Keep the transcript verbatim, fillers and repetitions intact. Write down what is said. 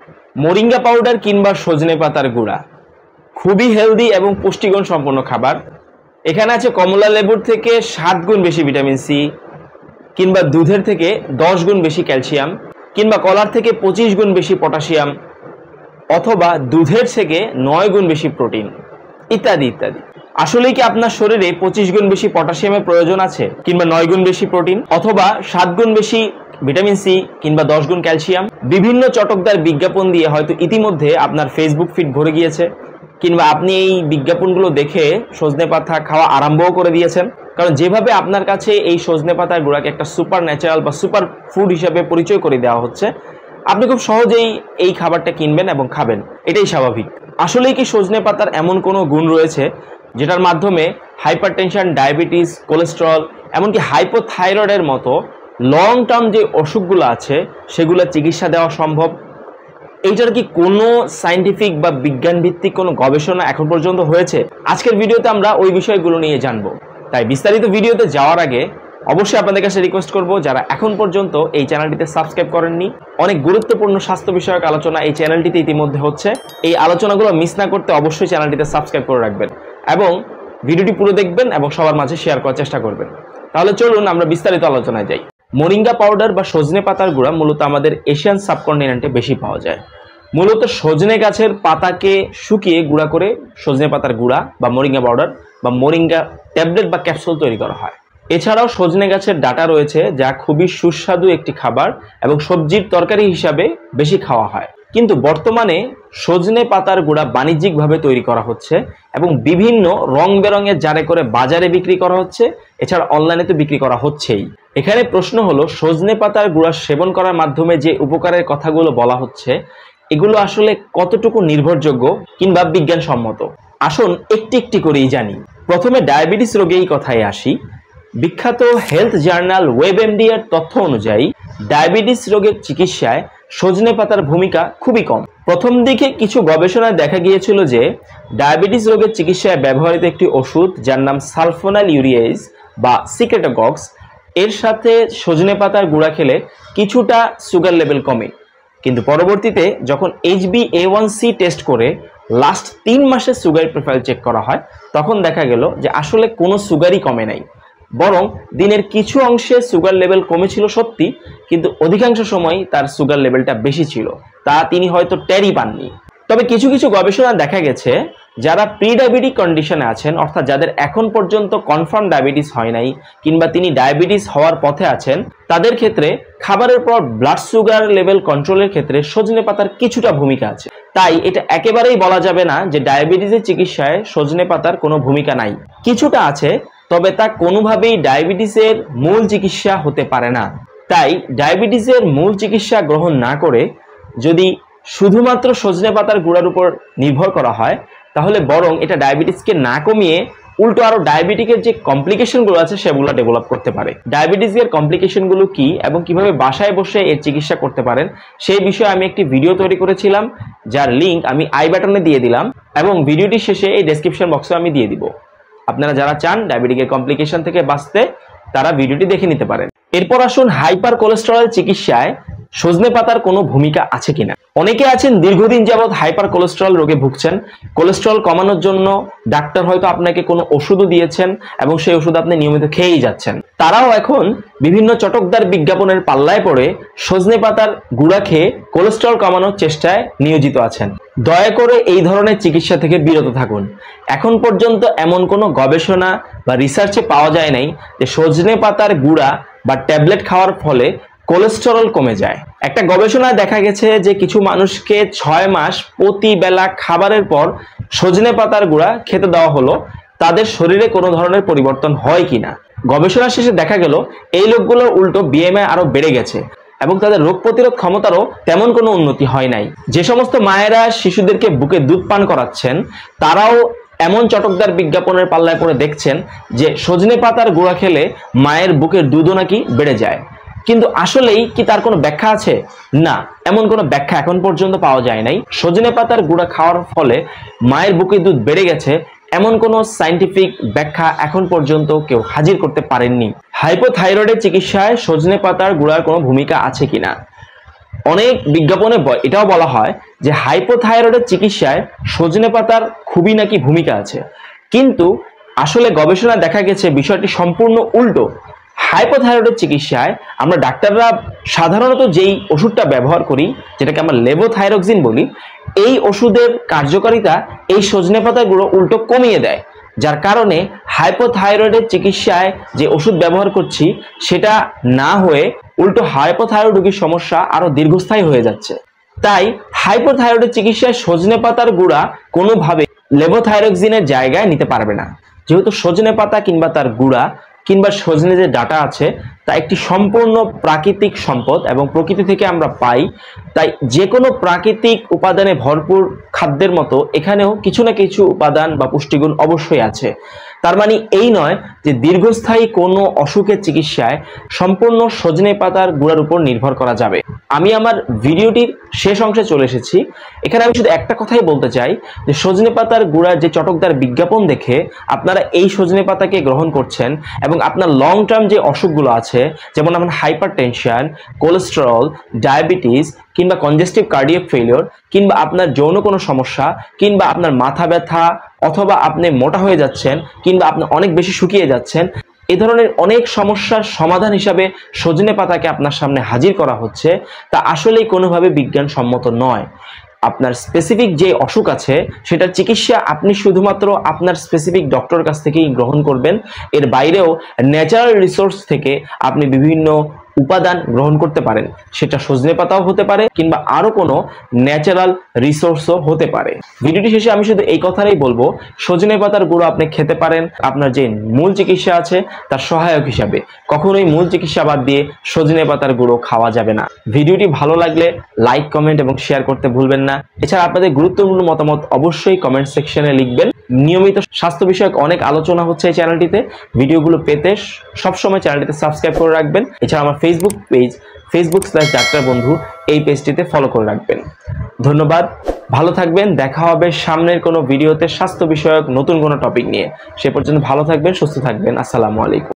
Moringa powder কিংবা সজনে পাতার গুঁড়া খুবই হেলদি এবং পুষ্টিগুণ সম্পন্ন খাবার। এখানে আছে কমলা লেবুর থেকে সাত গুণ বেশি ভিটামিন সি, কিংবা দুধের থেকে দশ গুণ বেশি ক্যালসিয়াম, কিংবা কলার থেকে পঁচিশ গুণ বেশি পটাশিয়াম, অথবা দুধের থেকে নয় গুণ বেশি প্রোটিন, ইত্যাদি ইত্যাদি। আসলে কি আপনার শরীরে পঁচিশ গুণ বেশি পটাশিয়ামের প্রয়োজন আছে, কিংবা নয় গুণ বেশি প্রোটিন, অথবা সাত গুণ বেশি ভিটামিন সি, কিংবা দশ গুণ ক্যালসিয়াম? বিভিন্ন চটকদার বিজ্ঞাপন দিয়ে হয়তো ইতিমধ্যে আপনার ফেসবুক ফিড ভরে গিয়েছে, কিংবা আপনি এই বিজ্ঞাপনগুলো দেখে সজনে পাতা খাওয়া আরম্ভও করে দিয়েছেন। কারণ যেভাবে আপনার কাছে এই সজনে পাতার গুঁড়াকে একটা সুপার ন্যাচারাল বা সুপার ফুড হিসাবে পরিচয় করে দেওয়া হচ্ছে, আপনি খুব সহজেই এই খাবারটা কিনবেন এবং খাবেন, এটাই স্বাভাবিক। আসলেই কি সজনে পাতার এমন কোনো গুণ রয়েছে যেটার মাধ্যমে হাইপারটেনশন, ডায়াবেটিস, কোলেস্টেরল, এমনকি হাইপোথাইরয়েডের মতো লং টার্ম যে অসুখগুলো আছে সেগুলো চিকিৎসা দেওয়া সম্ভব? এইটার কি কোনো সায়েন্টিফিক বা বিজ্ঞান ভিত্তিক কোনো গবেষণা এখন পর্যন্ত হয়েছে? আজকের ভিডিওতে আমরা ওই বিষয়গুলো নিয়ে জানবো। তাই বিস্তারিত ভিডিওতে যাওয়ার আগে অবশ্যই আপনাদের কাছে রিকোয়েস্ট করব, যারা এখন পর্যন্ত এই চ্যানেলটিতে সাবস্ক্রাইব করেননি, অনেক গুরুত্বপূর্ণ স্বাস্থ্য বিষয়ক আলোচনা এই চ্যানেলটিতে ইতিমধ্যে হচ্ছে। এই আলোচনাগুলো মিস না করতে অবশ্যই চ্যানেলটিতে সাবস্ক্রাইব করে রাখবেন এবং ভিডিওটি পুরো দেখবেন এবং সবার মাঝে শেয়ার করার চেষ্টা করবেন। তাহলে চলুন আমরা বিস্তারিত আলোচনায় যাই। মোরিঙ্গা পাউডার বা সজনে পাতার গুঁড়া মূলত আমাদের এশিয়ান সাবকন্টিনেন্টে বেশি পাওয়া যায়। মূলত সজনে গাছের পাতাকে শুকিয়ে গুঁড়া করে সজনে পাতার গুঁড়া বা মোরিঙ্গা পাউডার বা মোরিঙ্গা ট্যাবলেট বা ক্যাপসুল তৈরি করা হয়। এছাড়াও সজনে গাছের ডাঁটা রয়েছে, যা খুবই সুস্বাদু একটি খাবার এবং সবজির তরকারি হিসাবে বেশি খাওয়া হয়। কিন্তু বর্তমানে সজনে পাতার গুঁড়া বাণিজ্যিকভাবে তৈরি করা হচ্ছে এবং বিভিন্ন রং বেরঙের জারে করে বাজারে বিক্রি করা হচ্ছে, এছাড়া অনলাইনে তো বিক্রি করা হচ্ছেই। এখানে প্রশ্ন হলো, সজনে পাতার গুঁড়া সেবন করার মাধ্যমে যে উপকারের কথাগুলো বলা হচ্ছে এগুলো আসলে কতটুকু নির্ভরযোগ্য কিংবা বিজ্ঞানসম্মত? আসুন একটি একটি করেই জানি। প্রথমে ডায়াবেটিস রোগে এই কথায় আসি। বিখ্যাত হেলথ জার্নাল ওয়েবএমডি এর তথ্য অনুযায়ী ডায়াবেটিস রোগের চিকিৎসায় সজনে পাতার ভূমিকা খুবই কম। প্রথম দিকে কিছু গবেষণায় দেখা গিয়েছিল যে ডায়াবেটিস রোগের চিকিৎসায় ব্যবহৃত একটি ওষুধ, যার নাম সালফোনাল ইউরিয়েজ বা সিক্রেটাগক্স, এর সাথে সজনে পাতার গুঁড়া খেলে কিছুটা সুগার লেভেল কমে। কিন্তু পরবর্তীতে যখন H B A one C test করে লাস্ট তিন মাসের সুগার প্রোফাইল চেক করা হয়, তখন দেখা গেল যে আসলে কোনো সুগারই কমে নাই, বরং দিনের কিছু অংশে সুগার লেভেল কমেছিল সত্যি, কিন্তু অধিকাংশ সময় তার সুগার লেভেলটা বেশি ছিল, তা তিনি হয়তো টেরই পাননি। তবে কিছু কিছু গবেষণা দেখা গেছে, যারা প্রি ডায়াবেটিক কন্ডিশনে আছেন, অর্থাৎ যাদের এখন পর্যন্ত কনফার্ম ডায়াবেটিস হয় নাই কিংবা তিনি ডায়াবেটিস হওয়ার পথে আছেন, তাদের ক্ষেত্রে খাবারের পর ব্লাড সুগার লেভেল কন্ট্রোলের ক্ষেত্রে সজনে পাতার কিছুটা ভূমিকা আছে। তাই এটা একেবারেই বলা যাবে না যে ডায়াবেটিসের চিকিৎসায় সজনে পাতার কোনো ভূমিকা নাই। কিছুটা আছে, তবে তা কোনোভাবেই ডায়াবেটিসের মূল চিকিৎসা হতে পারে না। তাই ডায়াবেটিসের মূল চিকিৎসা গ্রহণ না করে যদি শুধুমাত্র সজনে পাতার গুঁড়ার উপর নির্ভর করা হয়, তাহলে বরং এটা ডায়াবেটিসকে না কমিয়ে উল্টো আরো ডায়াবেটিকের যে কমপ্লিকেশনগুলো আছে সেগুলো ডেভেলপ করতে পারে। ডায়াবেটিসের কমপ্লিকেশনগুলো কি এবং কিভাবে বাসায় বসে এর চিকিৎসা করতে পারেন সেই বিষয়ে আমি একটি ভিডিও তৈরি করেছিলাম, যার লিঙ্ক আমি আই বাটনে দিয়ে দিলাম এবং ভিডিওটি শেষে এই ডেসক্রিপশন বক্সে আমি দিয়ে দিব। আপনারা যারা চান ডায়াবেটিকের কমপ্লিকেশন থেকে বাঁচতে, তারা ভিডিওটি দেখে নিতে পারেন। এরপর আসুন হাইপার কোলেস্টেরল চিকিৎসায় সজনে পাতার কোনো ভূমিকা আছে কিনা। অনেকে আছেন দীর্ঘদিন যাবৎ হাইপার কোলেস্টেরল রোগে ভুগছেন। কোলেস্টেরল কমানোর জন্য ডাক্তার হয়তো আপনাকে কোনো ওষুধও দিয়েছেন এবং সেই ওষুধ আপনি নিয়মিত খেয়েই যাচ্ছেন। তারাও এখন বিভিন্ন চটকদার বিজ্ঞাপনের পাল্লায় পড়ে সজনে পাতার গুঁড়া খেয়ে কোলেস্টেরল কমানোর চেষ্টায় নিয়োজিত আছেন। দয়া করে এই ধরনের চিকিৎসা থেকে বিরত থাকুন। এখন পর্যন্ত এমন কোনো গবেষণা বা রিসার্চে পাওয়া যায় নাই যে সজনে পাতার গুঁড়া বা ট্যাবলেট খাওয়ার ফলে কোলেস্টেরল কমে যায়। একটা গবেষণায় দেখা গেছে যে কিছু মানুষকে ছয় মাস প্রতি বেলা খাবারের পর সজনে পাতার গুঁড়া খেতে দেওয়া হলো, তাদের শরীরে কোনো ধরনের পরিবর্তন হয় কিনা। গবেষণা শেষে দেখা গেল এই লোকগুলোর উল্টো বিএমআই আরো বেড়ে গেছে এবং তাদের রোগ প্রতিরোধ ক্ষমতারও তেমন কোনো উন্নতি হয় নাই। যে সমস্ত মায়েরা শিশুদেরকে বুকে দুধ পান করাচ্ছেন, তারাও এমন চটকদার বিজ্ঞাপনের পাল্লায় পড়ে দেখছেন যে সজনে পাতার গুঁড়া খেলে মায়ের বুকের দুধও নাকি বেড়ে যায়। কিন্তু আসলেই কি তার কোনো ব্যাখ্যা আছে? না, এমন কোনো ব্যাখ্যা এখন পর্যন্ত পাওয়া যায় নাই। সজনে পাতার গুঁড়া খাওয়ার ফলে মায়ের বুকের দুধ বেড়ে গেছে এমন কোনো সায়েন্টিফিক ব্যাখ্যা এখন পর্যন্ত কেউ হাজির করতে পারেননি। হাইপোথাইরয়েডের চিকিৎসায় সজনে পাতার গুঁড়ার কোনো ভূমিকা আছে কিনা? অনেক বিজ্ঞাপনে এটাও বলা হয় যে হাইপোথাইরয়েডের চিকিৎসায় সজনে পাতার খুবই নাকি ভূমিকা আছে, কিন্তু আসলে গবেষণায় দেখা গেছে বিষয়টি সম্পূর্ণ উল্টো। হাইপোথাইরয়েডের চিকিৎসায় আমরা ডাক্তাররা সাধারণত যেই ওষুধটা ব্যবহার করি, যেটাকে আমরা লেভোথাইরক্সিন বলি, এই ওষুধের কার্যকারিতা এই সজনে পাতার গুঁড়ো উল্টো কমিয়ে দেয়, যার কারণে হাইপোথাইরয়েডের চিকিৎসায় যে ওষুধ ব্যবহার করছি সেটা না হয়ে উল্টো হাইপোথাইরয়েড রোগীর সমস্যা আরো দীর্ঘস্থায়ী হয়ে যাচ্ছে। তাই হাইপোথাইরয়েডের চিকিৎসায় সজনে পাতার গুঁড়া কোনোভাবে লেভোথাইরক্সিনের জায়গায় নিতে পারবে না, যেহেতু সজনে পাতা কিংবা তার গুঁড়া কিংবা সজনে যে ডাটা আছে তা একটি সম্পূর্ণ প্রাকৃতিক সম্পদ এবং প্রকৃতি থেকে আমরা পাই। তাই যে কোনো প্রাকৃতিক উপাদানে ভরপুর খাদ্যের মতো এখানেও কিছু না কিছু উপাদান বা পুষ্টিগুণ অবশ্যই আছে। তার মানে এই নয় যে দীর্ঘস্থায়ী কোনো অসুখের চিকিৎসায় সম্পূর্ণ সজনে পাতার গুঁড়ার উপর নির্ভর করা যাবে। আমি আমার ভিডিওটির শেষ অংশে চলে এসেছি। এখানে আমি শুধু একটা কথাই বলতে চাই যে সজনে পাতার গুঁড়ার যে চটকদার বিজ্ঞাপন দেখে আপনারা এই সজনে পাতাকে গ্রহণ করছেন এবং আপনার লং টার্ম যে অসুখগুলো আছে, যেমন আপনার হাইপার টেনশন, কোলেস্টেরল, ডায়াবেটিস কিংবা কনজেস্টিভ কার্ডিয়াক ফেলিওর, কিংবা আপনার যৌন কোনো সমস্যা, কিংবা আপনার মাথা ব্যথা, অথবা আপনি মোটা হয়ে যাচ্ছেন, কিংবা আপনি অনেক বেশি শুকিয়ে যাচ্ছেন, এই ধরনের অনেক সমস্যার সমাধান হিসাবে সজনে পাতাকে আপনার সামনে হাজির করা হচ্ছে, তা আসলেই কোনোভাবে বিজ্ঞানসম্মত নয়। আপনার স্পেসিফিক যে অসুখ আছে সেটার চিকিৎসা আপনি শুধুমাত্র আপনার স্পেসিফিক ডক্টরের কাছ থেকেই গ্রহণ করবেন। এর বাইরেও ন্যাচারাল রিসোর্স থেকে আপনি বিভিন্ন উপাদান গ্রহণ করতে পারেন, সেটা সজনে পাতাও হতে পারে কিংবা আরো কোনো ন্যাচারাল রিসোর্সও হতে পারে। ভিডিওটি শেষে আমি শুধু এই কথাটাই বলবো, সজনে পাতার গুঁড়ো আপনি খেতে পারেন আপনার যে মূল চিকিৎসা আছে তার সহায়ক হিসাবে, কখনোই মূল চিকিৎসা বাদ দিয়ে সজনে পাতার গুঁড়ো খাওয়া যাবে না। ভিডিওটি ভালো লাগলে লাইক, কমেন্ট এবং শেয়ার করতে ভুলবেন না। এছাড়া আপনাদের গুরুত্বপূর্ণ মতামত অবশ্যই কমেন্ট সেকশনে লিখবেন। নিয়মিত স্বাস্থ্য বিষয়ক অনেক আলোচনা হচ্ছে এই চ্যানেলটিতে, ভিডিওগুলো পেতে সবসময় চ্যানেলটিতে সাবস্ক্রাইব করে রাখবেন। এছাড়া আমার Facebook page Facebook slash doctor বন্ধু এই পেজটিতে ফলো করে রাখবেন। ধন্যবাদ, ভালো থাকবেন। দেখা হবে সামনের কোনো ভিডিওতে স্বাস্থ্য বিষয়ক নতুন কোনো টপিক নিয়ে। সে পর্যন্ত ভালো থাকবেন, সুস্থ থাকবেন। আসসালামু আলাইকুম।